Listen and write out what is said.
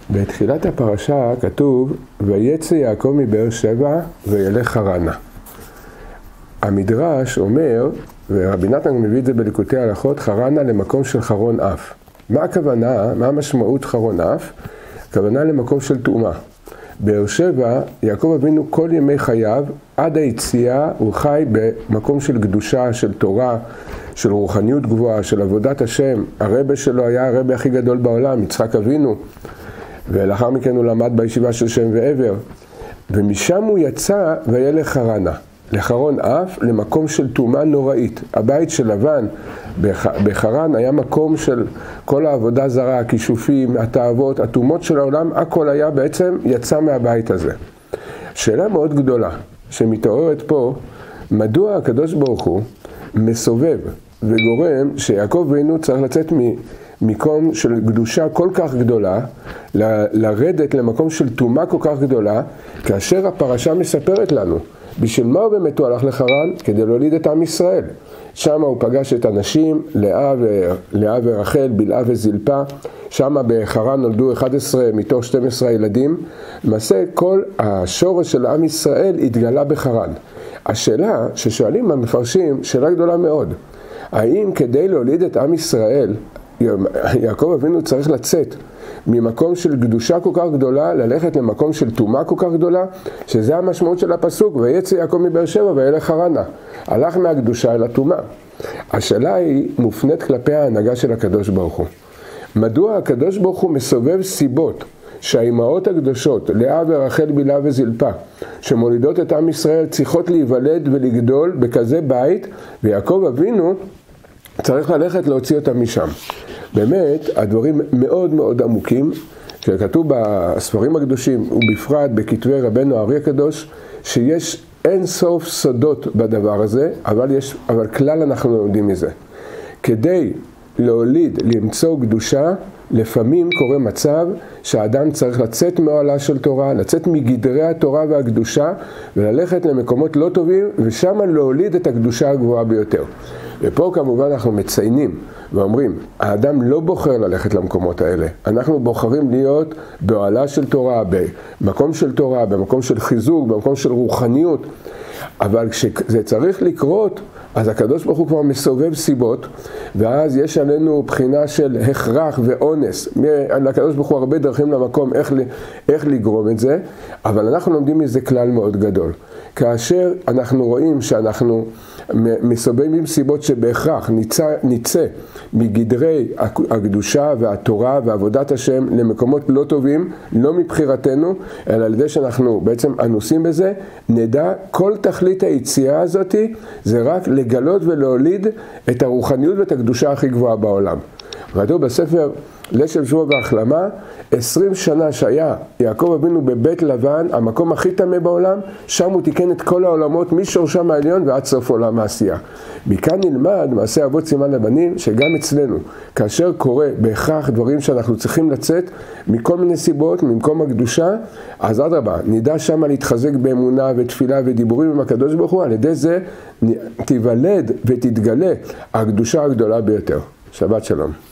בתחילת הפרשה כתוב, ויצא יעקב מבאר שבע וילך חרנה. המדרש אומר, ורבי נתן מביא את זה בליקוטי הלכות, חרנה למקום של חרון אף. מה הכוונה? מה המשמעות חרון אף? הכוונה למקום של תאומה. באר שבע, יעקב אבינו כל ימי חייו, עד היציאה הוא חי במקום של קדושה, של תורה, של רוחניות גבוהה, של עבודת השם. הרבי שלו היה הרבי הכי גדול בעולם, יצחק אבינו, ולאחר מכן הוא למד בישיבה של שם ועבר, ומשם הוא יצא וילך חרנה, לחרון אף, למקום של תאומה נוראית. הבית של לבן בחרן היה מקום של כל העבודה זרה, הכישופים, התאוות, התאומות של העולם, הכל היה בעצם יצא מהבית הזה. שאלה מאוד גדולה שמתעוררת פה, מדוע הקדוש ברוך הוא מסובב וגורם שיעקב אבינו צריך לצאת ממקום של קדושה כל כך גדולה, לרדת למקום של תאומה כל כך גדולה, כאשר הפרשה מספרת לנו, בשביל מה הוא באמת הוא הלך לחרן? כדי להוליד את עם ישראל. שם הוא פגש את הנשים, לאה ורחל, בלהה וזלפה. שם בחרן נולדו 11 מתוך 12 ילדים. למעשה כל השורש של עם ישראל התגלה בחרן. השאלה ששואלים המפרשים, שאלה גדולה מאוד. האם כדי להוליד את עם ישראל, יעקב אבינו צריך לצאת ממקום של קדושה כל כך גדולה, ללכת למקום של תאומה כל כך גדולה, שזה המשמעות של הפסוק, ויצא יעקב מבאר שבע וילך חרנה. הלך מהקדושה אל התאומה. השאלה היא מופנית כלפי ההנהגה של הקדוש ברוך הוא. מדוע הקדוש ברוך הוא מסובב סיבות שהאימהות הקדושות, לאה ורחל, בלהה וזלפה, שמולידות את עם ישראל, צריכות להיוולד ולגדול בכזה בית, ויעקב אבינו צריך ללכת להוציא אותם משם. באמת, הדברים מאוד מאוד עמוקים, שכתוב בספרים הקדושים, ובפרט בכתבי רבנו הארי הקדוש, שיש אין סוף סודות בדבר הזה, אבל כלל אנחנו לומדים מזה. כדי להוליד, למצוא קדושה, לפעמים קורה מצב שהאדם צריך לצאת מאוהלה של תורה, לצאת מגדרי התורה והקדושה, וללכת למקומות לא טובים, ושם להוליד את הקדושה הגבוהה ביותר. ופה כמובן אנחנו מציינים ואומרים, האדם לא בוחר ללכת למקומות האלה. אנחנו בוחרים להיות באוהלה של תורה, במקום של תורה, במקום של חיזוק, במקום של רוחניות. אבל כשזה צריך לקרות, אז הקדוש ברוך הוא כבר מסובב סיבות, ואז יש עלינו בחינה של הכרח ואונס. לקדוש ברוך הוא הרבה דרכים למקום איך לגרום את זה, אבל אנחנו לומדים מזה כלל מאוד גדול. כאשר אנחנו רואים שאנחנו מסובבים סיבות שבהכרח ניצא מגדרי הקדושה והתורה ועבודת השם למקומות לא טובים, לא מבחירתנו, אלא על ידי שאנחנו בעצם אנוסים בזה, נדע כל תכלית היציאה הזאת זה רק לגלות ולהוליד את הרוחניות ואת הקדושה הכי גבוהה בעולם. כתוב בספר לשם שבוע והחלמה, 20 שנה שהיה יעקב אבינו בבית לבן, המקום הכי טמא בעולם, שם הוא תיקן את כל העולמות משורשם העליון ועד סוף עולם העשייה. מכאן נלמד מעשה אבות סימן לבנים, שגם אצלנו, כאשר קורה בהכרח דברים שאנחנו צריכים לצאת מכל מיני סיבות, ממקום הקדושה, אז אדרבה, נדע שם להתחזק באמונה ותפילה ודיבורים עם הקדוש ברוך הוא, על ידי זה תיוולד ותתגלה הקדושה הגדולה ביותר. שבת שלום.